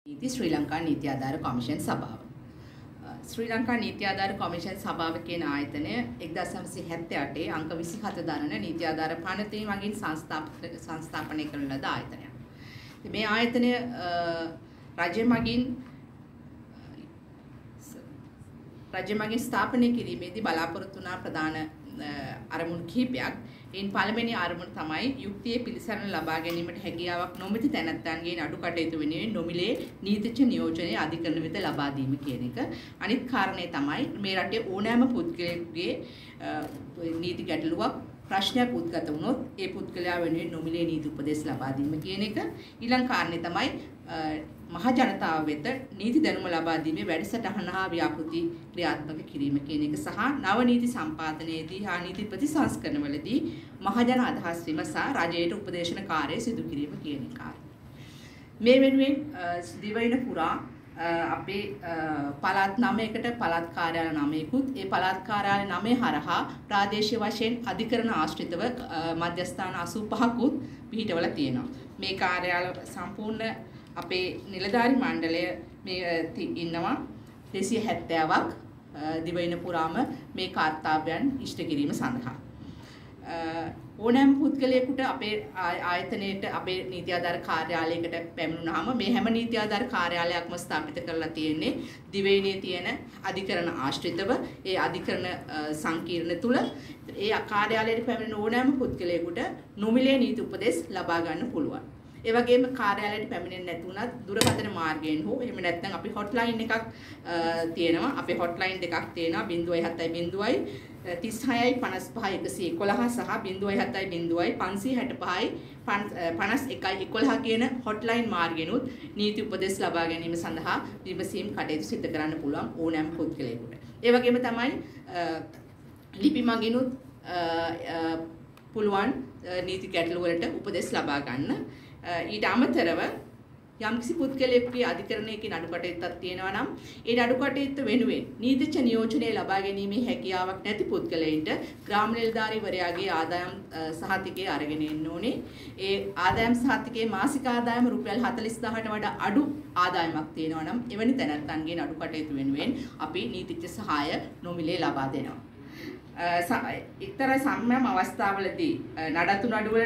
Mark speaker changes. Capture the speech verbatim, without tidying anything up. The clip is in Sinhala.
Speaker 1: ඉති ශ්‍රී ලංකා නීති ආධාර කොමිෂන් සභාව. ශ්‍රී ලංකා නීති ආධාර කොමිෂන් සභාව කියන ආයතනය එක්දාස් නවසිය හැත්තෑ අටේ අංක විසිහත දරන නීති ආධාර පනතේ මගින් සංස්ථාපනය කරන ලද ආයතනයක්. මේ ආයතනය රජය මගින් රජය මගින් ස්ථාපනය කිරීමේදී බලාපොරොත්තු වුණා ප්‍රධාන අරමුණු කිහිපයක්. එයින් පළවෙනි අරමුණ තමයි යුක්තියේ පිළිසරණ ලබා ගැනීමට හැකියාවක් නොමැති තැනැත්තන්ගේ නඩු කටයුතු වෙනුවෙන් නොමිලේ නීතිඥ නියෝජනය අධිකරණ වෙත ලබා දීම කියන එක. අනිත් කාරණේ තමයි මේ රටේ ඕනෑම පුද්ගලයෙකුගේ නීති ගැටලුවක් ප්‍රශ්නයක් උද්ගත වුණොත් ඒ පුද්ගලයා වෙනුවෙන් නොමිලේ නීති උපදෙස් ලබා දීම කියන එක. ඊළඟ කාරණේ තමයි මහ ජනතාව වෙත නීති දැනුම ලබා දීමේ වැඩසටහන හා ව්‍යාපෘති ක්‍රියාත්මක කිරීම කියන එක සහ නව නීති සම්පාදනයේදී හා නීති ප්‍රතිසංස්කරණවලදී මහජන අදහස් විමසා රජයට උපදේශන කාර්යය සිදු කිරීම කියන එකයි. මේ වෙනුවෙන් දිවයින පුරා අපේ පළාත් නවයකට පළාත් කාර්යාලය නවයකුත් ඒ පළාත් කාර්යාලය නවය හරහා ප්‍රාදේශීය වශයෙන් අධිකරණ ආශ්‍රිතව මධ්‍යස්ථාන අසූ පහකුත් පිහිටවලා තියෙනවා. මේ කාර්යාල සම්පූර්ණ අපේ නිලධාරි මණ්ඩලය මේ ඉන්නවා දෙසිය හැත්තෑවක් දිවයින පුරාම මේ කාර්යයන් ඉෂ්ට කිරීම සඳහා. ඕනෑම පුද්ගලයෙකුට අපේ ආයතනයේට අපේ නීති ආධාර කාර්යාලයකට පැමිණුනහම මේ හැම නීති ආධාර කාර්යාලයක්ම ස්ථාපිත කරලා තියෙන්නේ දිවයිනේ තියෙන අධිකරණ ආශ්‍රිතව ඒ අධිකරණ සංකීර්ණ තුල ඒ කාර්යාලයට පැමිණෙන ඕනෑම පුද්ගලයෙකුට නොමිලේ නීති උපදෙස් ලබා ගන්න පුළුවන්. ඒ වගේම කාර්යාලයට පැමිණෙන්නේ නැති වුණත් දුරකථන මාර්ගයෙන් හෝ එහෙම නැත්නම් අපි හොට්ලයින් එකක් තියෙනවා. අපේ හොට්ලයින් දෙකක් තියෙනවා ज़ीरो सात ज़ीरो තිස් හයයි පනස් පහයි එකසිය එකොළහ සහ ज़ीरो सात ज़ीरो පන්සිය හැට පහයි පනස් එකයි එකොළහ කියන හොට්ලයින් මාර්ගෙනුත් නීති උපදෙස් ලබා ගැනීම සඳහා විමසීම් කටයුතු සිදු කරන්න පුළුවන් ඕනෑම පුද්ගලයෙකුට. ඒ වගේම තමයි ලිපි මගිනුත් පුළුවන් නීති ගැටලු වලට උපදෙස් ලබා ගන්න. ඊට අමතරව යම්කිසි පුද්ගලයෙකුගේ අධිකරණයකින් නඩු කටයුත්තක් තියෙනවා නම් ඒ නඩු කටයුත්ත වෙනුවෙන් නීතිඥ නියෝජනය ලබා ගැනීමේ හැකියාවක් නැති පුද්ගලයින්ට ග්‍රාම නිලධාරීවරයාගේ ආදායම් සහතිකය අරගෙන එන්න ඕනේ. ඒ ආදායම් සහතිකයේ මාසික ආදායම රුපියල් හතළිස් දහසට වඩා අඩු ආදායමක් තියෙනවා නම් එවැනි තැනැත්තන්ගේ නඩු කටයුතු වෙනුවෙන් අපි නීතිඥ සහාය නොමිලේ ලබා දෙනවා. එක්තරා සම්මම අවස්ථාවලදී නඩත්තු නඩුවල